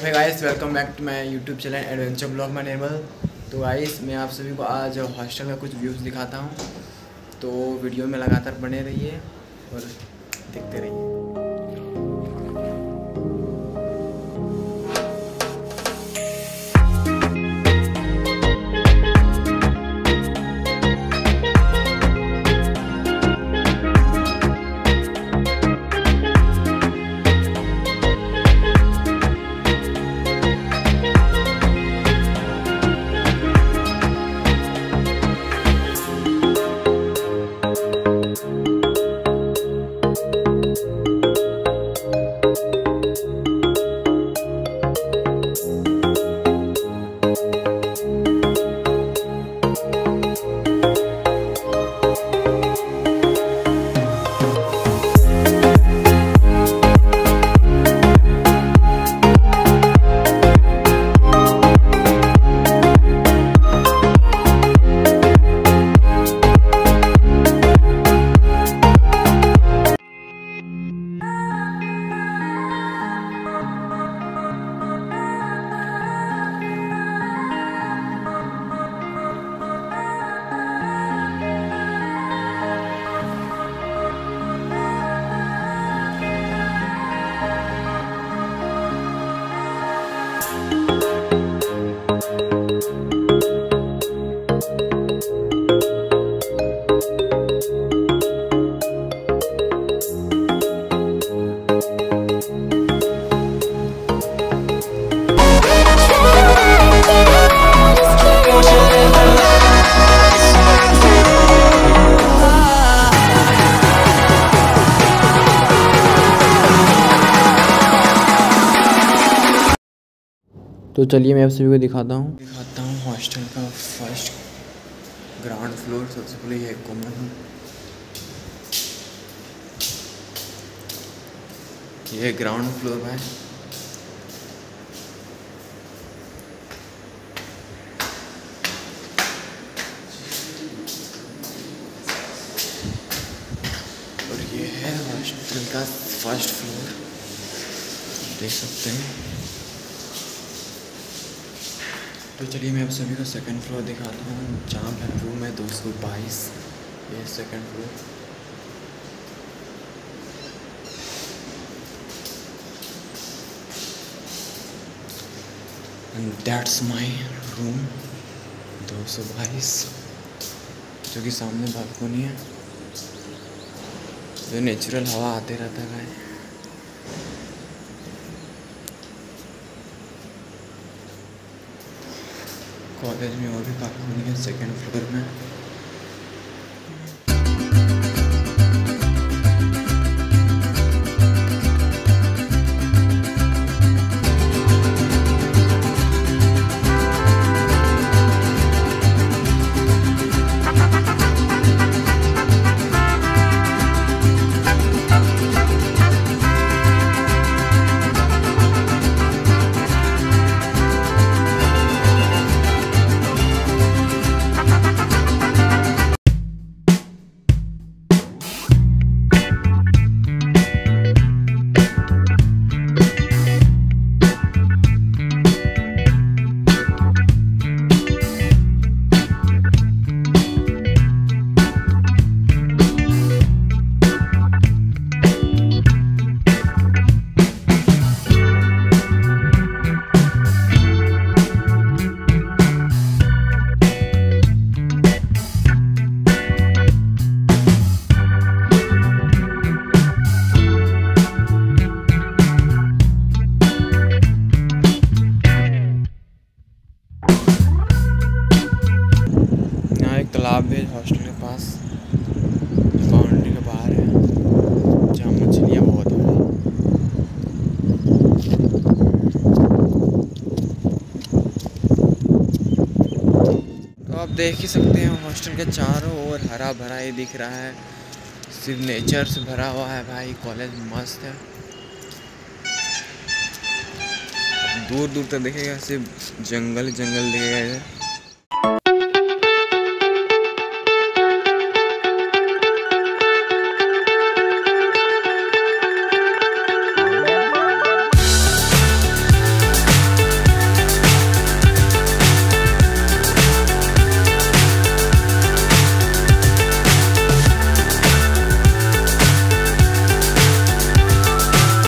Hey guys, welcome back to my YouTube channel adventure blog में निर्मल। तो guys मैं आप सभी को आज हॉस्टल का कुछ व्यूज़ दिखाता हूँ, तो वीडियो में लगातार बने रहिए और देखते रहिए। तो चलिए मैं आप सभी को दिखाता हूँ हॉस्टल का फर्स्ट ग्राउंड फ्लोर। सबसे पहले ये कॉमन है, ये ग्राउंड फ्लोर है। और ये है हॉस्टल का फर्स्ट फ्लोर, देख सकते हैं। तो चलिए मैं आप सभी को सेकंड फ्लोर दिखाता हूँ, जहाँ पर रूम है 222। ये second floor. And that's my room 222, जो कि सामने बालकनी है, जो नेचुरल हवा आते रहता है। कॉलेज में और भी बालकनी है सेकंड फ्लोर में। तालाब है हॉस्टल के पास, बाउंड्री के बाहर है, जहाँ मछलियाँ बहुत हैं। तो आप देख ही सकते हैं हॉस्टल के चारों ओर हरा भरा ही दिख रहा है, सिर्फ नेचर से भरा हुआ है भाई। कॉलेज मस्त है, दूर दूर तक देखेगा सिर्फ जंगल जंगल दिखेगा इधर।